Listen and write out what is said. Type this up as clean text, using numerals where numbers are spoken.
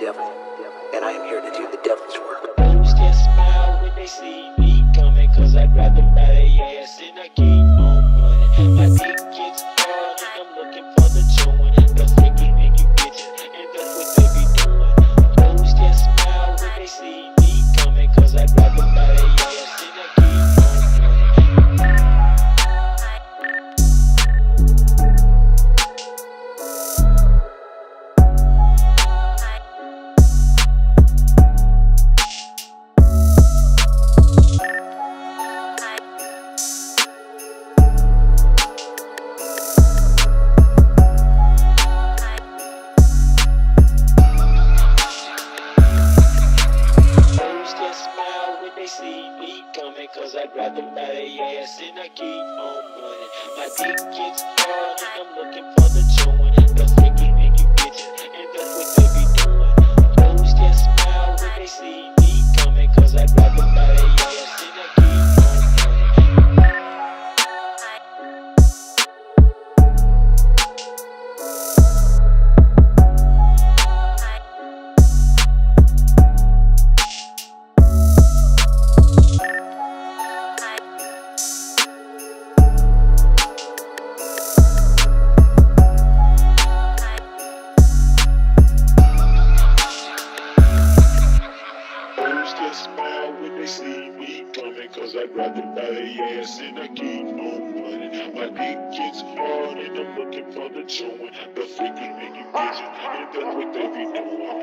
devil, and I am here to do the devil's work. Fools can smile when they see me coming, cause I'd rather buy their ass and I keep on running. My dick gets hard and I'm looking for the chewing, the flicking and you bitches, and that's what they be doing. Fools can smile when they see me coming, cause I'd rather buy their ass and I keep on running. Cause I'd rather buy their ass and I keep on running. My dick gets hard and I'm looking for the chewing, the flicking and you bitches, and that's what they be doing. Fools can smile when they see me coming, cause I'd rather buy their ass and I keep on smile when they see me coming, cause I'd rather buy their ass and I keep on running. My dick gets hard and I'm looking for the chewing, the freaking and you bitches, and that's what they be doing.